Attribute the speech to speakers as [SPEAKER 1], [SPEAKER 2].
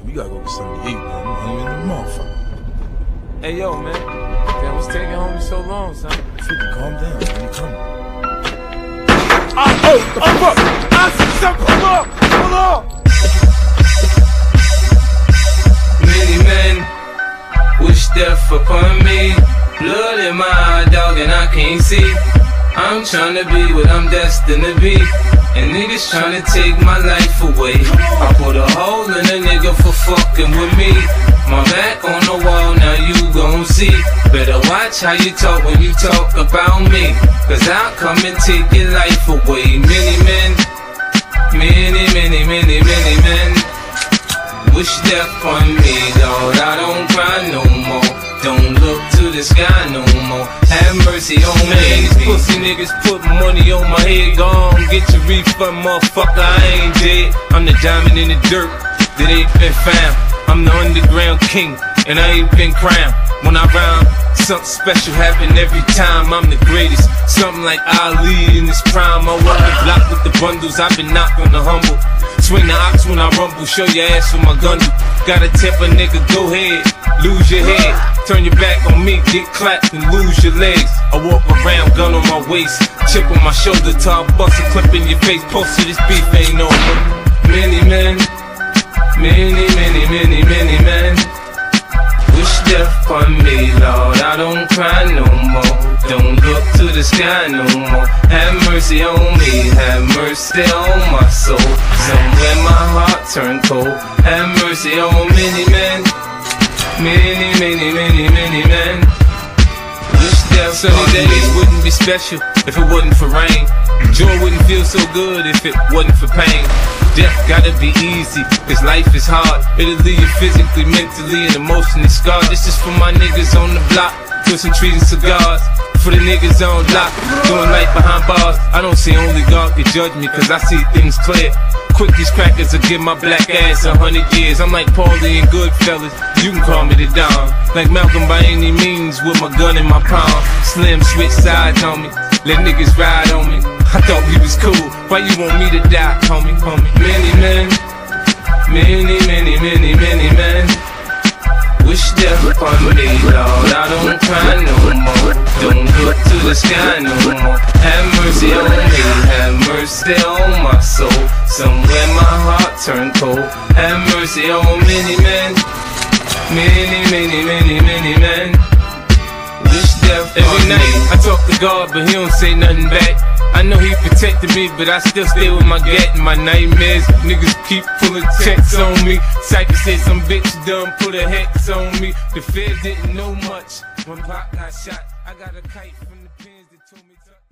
[SPEAKER 1] Man, we gotta go get something to eat, man. I'm hungry in the motherfucker.
[SPEAKER 2] Hey, yo, man. Damn, what's taking homie so long, son?
[SPEAKER 1] 50, calm down, man. You coming?
[SPEAKER 2] Fuck! I see something! Hold on!
[SPEAKER 3] Many men wish death upon me. Blood in my eye, dog, and I can't see. I'm tryna be what I'm destined to be, and niggas tryna take my life away. I put a hole in a nigga for fucking with me. My back on the wall, now you gon' see. Better watch how you talk when you talk about me, cause I'll come and take your life away. Many men wish death on me, dawg. I don't cry no more. Don't look to the sky no more. Have mercy on me. These pussy niggas put money on my head. Gone, get your refund, motherfucker. I ain't dead. I'm the diamond in the dirt that ain't been found. I'm the underground king, and I ain't been crowned. When I rhyme, something special happen every time. I'm the greatest, something like Ali in his prime. I walk the block with the bundles. I've been knocked on the humble. Swing the ox when I rumble. Show your ass with my gun. Gotta tip a nigga, go ahead, lose your head. Turn your back on me, get clapped and lose your legs. I walk around, gun on my waist, chip on my shoulder, top bust a clip in your face. Post to this beef ain't over. Many men wish death on me, Lord. I don't cry no more. Don't look to the sky no more. Have mercy on me, have mercy on my soul. Somewhere my heart turned cold. Have mercy on many men. Many men wish death. Sunny days wouldn't be special if it wasn't for rain. Joy wouldn't feel so good if it wasn't for pain. Death gotta be easy, cause life is hard. It'll leave you physically, mentally, and emotionally scarred. This is for my niggas on the block, twisting trees and cigars. For the niggas on lock, doing life behind bars. I don't see only God can judge me, cause I see things clear. Quick, these crackers will give my black ass 100 years. I'm like Paulie and Goodfellas, you can call me the Don. Like Malcolm by any means, with my gun in my palm. Slim switch sides on me, let niggas ride on me. I thought we was cool, why you want me to die, homie? Many men wish death upon me, Lord. I don't cry no more. Don't look to the sky no more. Have mercy on me, have mercy on my soul. Somewhere my heart turned cold. Have mercy on many men. Many men wish death on me. Every night I talk to God, but he don't say nothing back. I know he protected me, but I still stay with my gat and my nightmares. Niggas keep pulling checks on me. Cypher said some bitch done put a hex on me. The feds didn't know much when Pop got shot. I got a kite from the pins that told me to